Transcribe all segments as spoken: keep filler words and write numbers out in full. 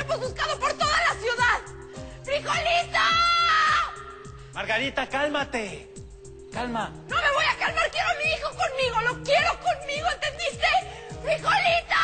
hemos buscado por toda la ciudad. ¡Frijolito! Margarita, cálmate. Calma. No me voy a calmar, quiero a mi hijo conmigo, lo quiero conmigo, ¿entendiste? ¡Frijolito!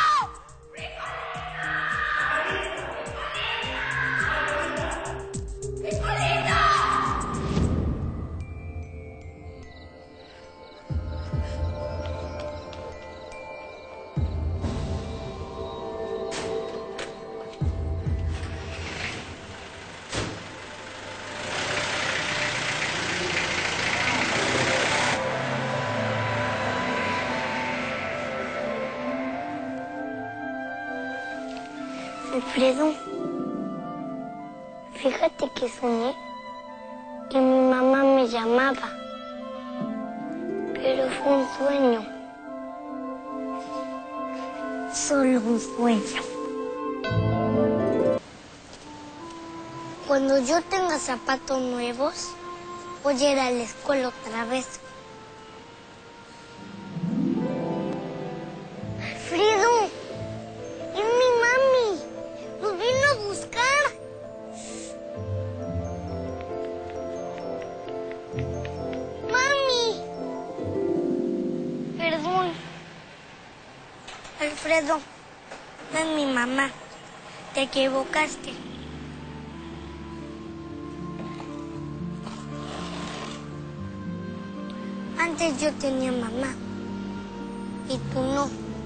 Alfredo, fíjate que soñé que mi mamá me llamaba, pero fue un sueño, solo un sueño. Cuando yo tenga zapatos nuevos, voy a ir a la escuela otra vez. Alfredo, es mi mami. ¡Nos vino a buscar! ¡Mami! Perdón. Alfredo, no es mi mamá. Te equivocaste. Antes yo tenía mamá y tú no.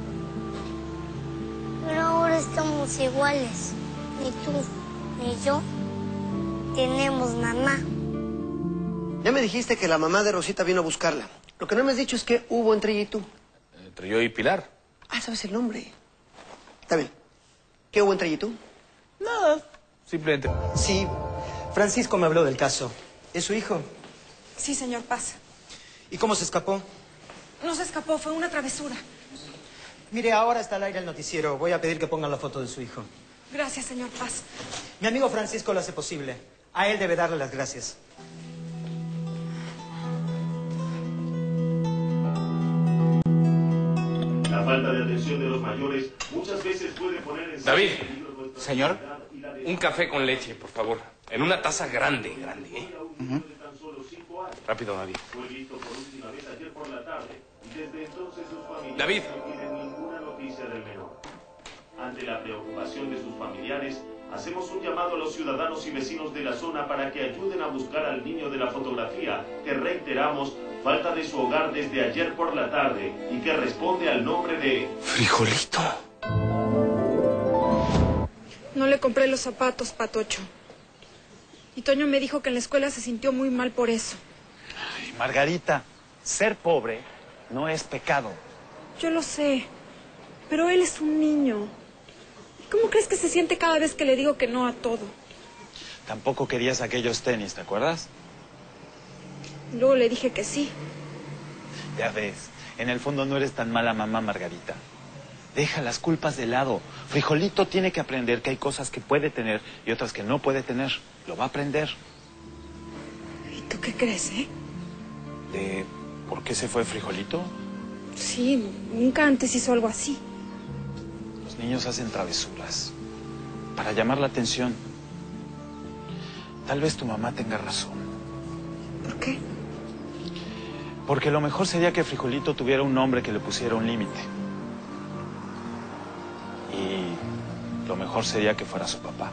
Pero ahora estamos iguales. Ni tú, ni yo tenemos mamá. Ya me dijiste que la mamá de Rosita vino a buscarla. Lo que no me has dicho es qué hubo entre ella y tú. Entre yo y Pilar. Ah, ¿sabes el nombre? Está bien. ¿Qué hubo entre ella y tú? Nada. Simplemente... Sí, Francisco me habló del caso. ¿Es su hijo? Sí, señor Paz. ¿Y cómo se escapó? No se escapó, fue una travesura. Mire, ahora está al aire el noticiero. Voy a pedir que pongan la foto de su hijo. Gracias, señor Paz. Mi amigo Francisco lo hace posible. A él debe darle las gracias. La falta de atención de los mayores muchas veces puede poner en... David, señor, un café con leche, por favor. En una taza grande, grande, ¿eh? Uh-huh. Rápido, David. Fue visto por última vez ayer por la tarde y desde entonces sus familiares David. no tienen ninguna noticia del menor. Ante la preocupación de sus familiares, hacemos un llamado a los ciudadanos y vecinos de la zona para que ayuden a buscar al niño de la fotografía, que reiteramos, falta de su hogar desde ayer por la tarde y que responde al nombre de... Frijolito. No le compré los zapatos, Patocho. Y Toño me dijo que en la escuela se sintió muy mal por eso. Ay, Margarita, ser pobre no es pecado. Yo lo sé, pero él es un niño. ¿Cómo crees que se siente cada vez que le digo que no a todo? Tampoco querías aquellos tenis, ¿te acuerdas? Luego le dije que sí. Ya ves, en el fondo no eres tan mala mamá, Margarita. Deja las culpas de lado. Frijolito tiene que aprender que hay cosas que puede tener y otras que no puede tener. Lo va a aprender. ¿Y tú qué crees, eh? ¿De por qué se fue Frijolito? Sí, nunca antes hizo algo así. Los niños hacen travesuras para llamar la atención. Tal vez tu mamá tenga razón. ¿Por qué? Porque lo mejor sería que Frijolito tuviera un nombre que le pusiera un límite. Y lo mejor sería que fuera su papá.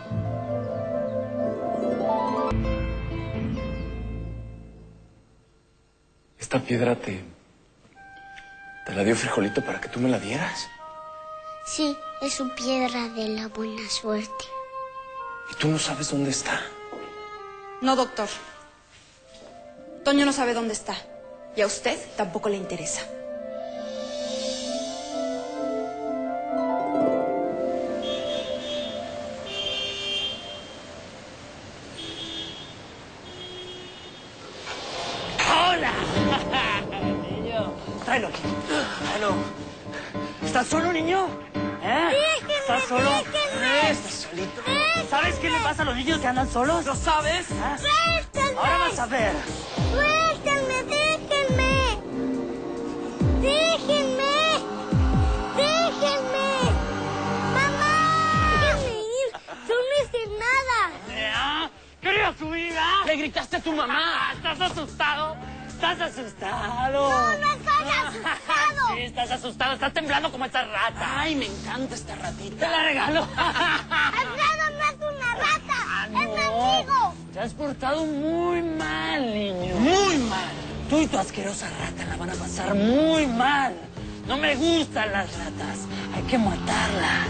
Esta piedra te... ¿Te la dio Frijolito para que tú me la dieras? Sí, es su piedra de la buena suerte. ¿Y tú no sabes dónde está? No, doctor. Toño no sabe dónde está. Y a usted tampoco le interesa. ¡Hola! Niño, tráelo aquí. Tráelo. ¿Estás solo, niño? ¿Eh? Déjenme, ¿Estás solo? déjenme. ¿Eh? ¿Estás solito? ¿Sabes qué le pasa a los niños que andan solos? ¿Lo sabes? ¿Ah? ¡Suéltenme! Ahora vas a ver. ¡Suéltenme, déjenme! ¡Déjenme! ¡Déjenme! ¡Mamá! ¡Déjenme ir! le gritaste a tu mamá? ¿Estás asustado? ¿Estás asustado? No, no estoy asustado. Sí, estás asustado. Estás temblando como esta rata. Ay, me encanta esta ratita. Te la regalo. Alfredo no es una rata. Ah, Es mi no. amigo. Te has portado muy mal, niño. Muy mal. Tú y tu asquerosa rata la van a pasar muy mal. No me gustan las ratas. Hay que matarlas.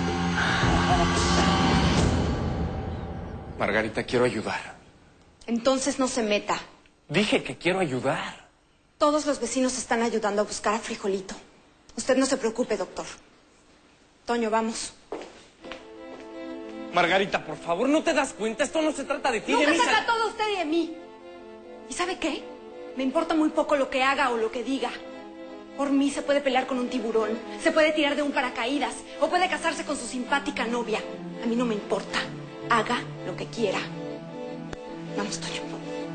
Margarita, quiero ayudar. Entonces no se meta. Dije que quiero ayudar. Todos los vecinos están ayudando a buscar a Frijolito. Usted no se preocupe, doctor. Toño, vamos. Margarita, por favor, ¿no te das cuenta? Esto no se trata de ti, de Nunca mí. se trata de usted y de mí. ¿Y sabe qué? Me importa muy poco lo que haga o lo que diga. Por mí se puede pelear con un tiburón, se puede tirar de un paracaídas o puede casarse con su simpática novia. A mí no me importa. Haga lo que quiera. Vamos, Toño.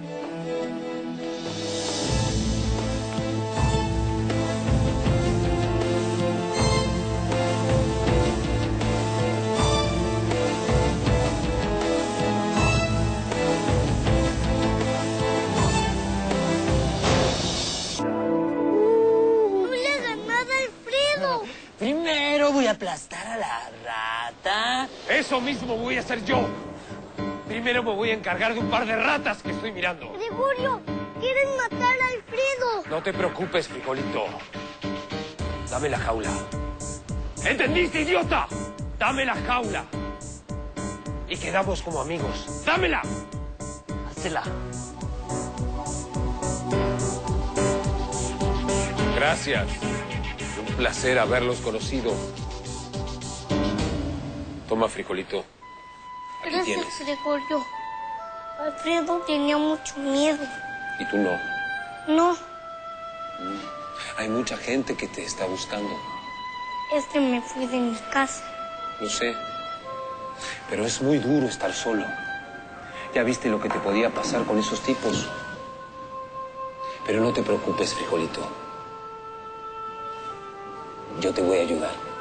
No le he ganado a Alfredo. Primero voy a aplastar a la rata. Eso mismo voy a hacer yo. Primero me voy a encargar de un par de ratas que estoy mirando. Gregorio, quieren matar a Alfredo. No te preocupes, frijolito. Dame la jaula. ¿Entendiste, idiota? Dame la jaula. Y quedamos como amigos. ¡Dámela! Hazla. Gracias. Un placer haberlos conocido. Toma, frijolito. Aquí Gracias, tienes. Gregorio. Alfredo tenía mucho miedo. Y tú no. No, Hay mucha gente que te está buscando. es que me fui de mi casa. Lo sé. Pero es muy duro estar solo. Ya viste lo que te podía pasar con esos tipos. Pero no te preocupes, frijolito. Yo te voy a ayudar.